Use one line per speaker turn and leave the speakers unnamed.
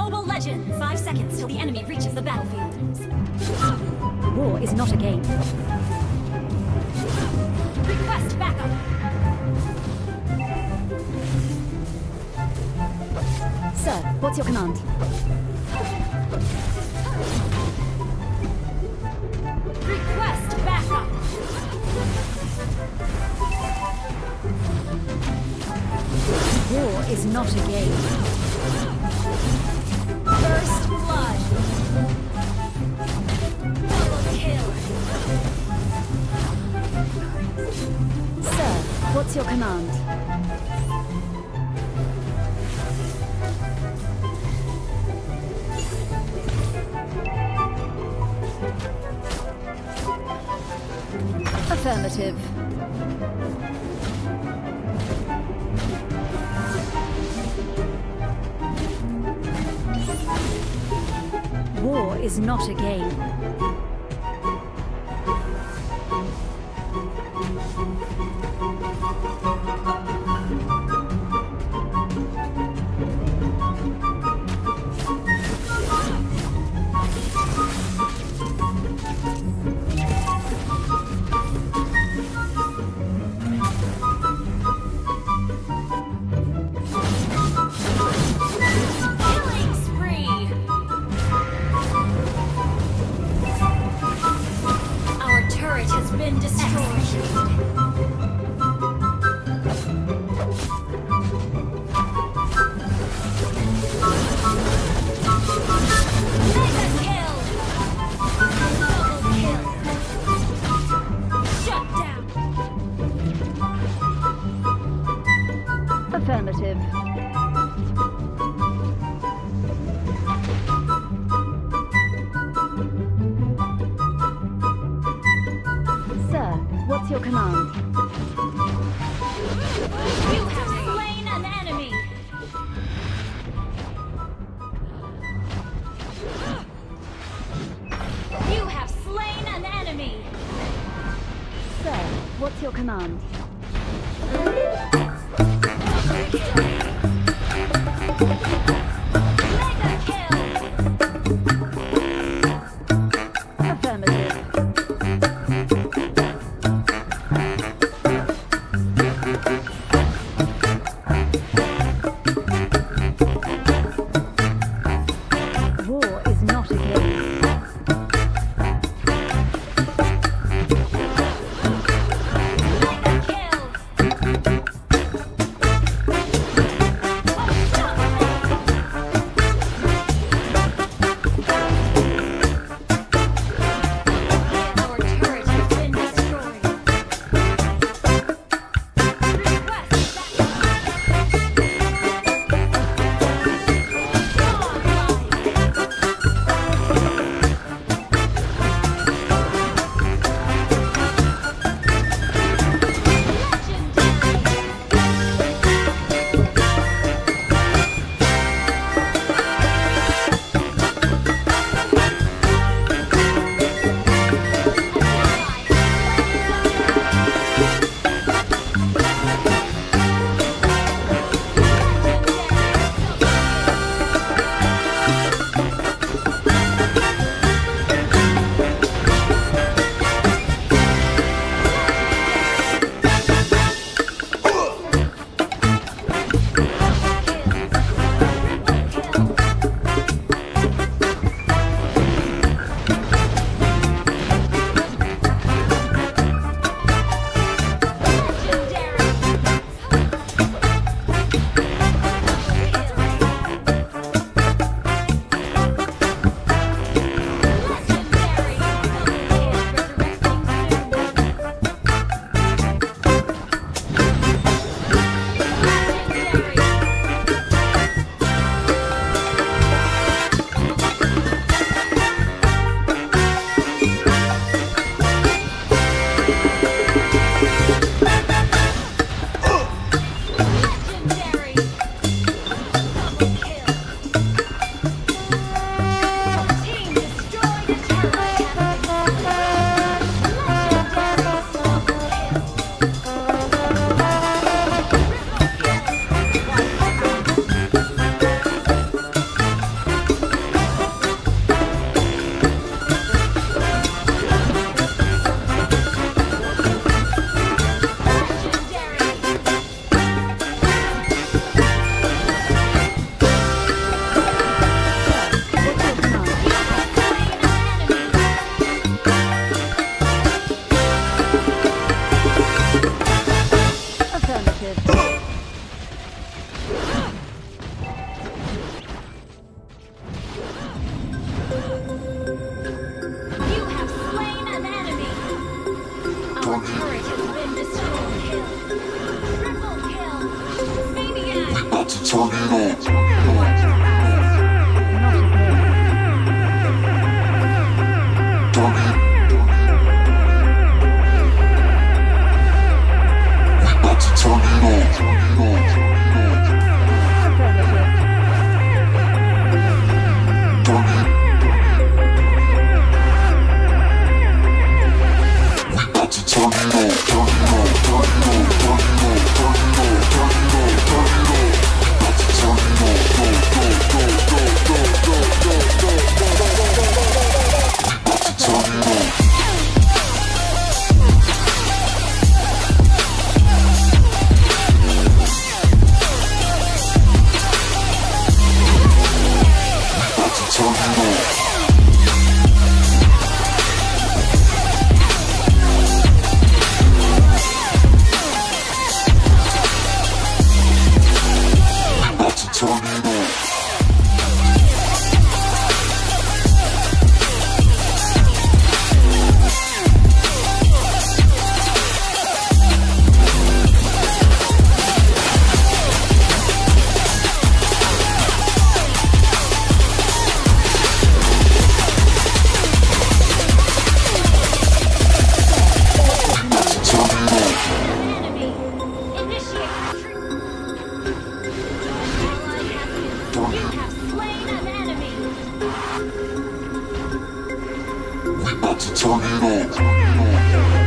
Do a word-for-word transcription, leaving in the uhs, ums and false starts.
Mobile Legends! Five seconds till the enemy reaches the battlefield.
War is not a game.
Request backup!
Sir, what's your command?
Request backup!
War is not a game.
First blood! Double kill!
Sir, what's your command? Affirmative. War is not a game.
Killing spree! Our turret has been destroyed. Mega kill! Double kill! Shut down!
Affirmative. Sir, what's your command?
You have slain an enemy! You have slain an enemy!
Sir, what's your command?
Mega kill!
Affirmative. War is not a game.
Mega kill!
to turn it up.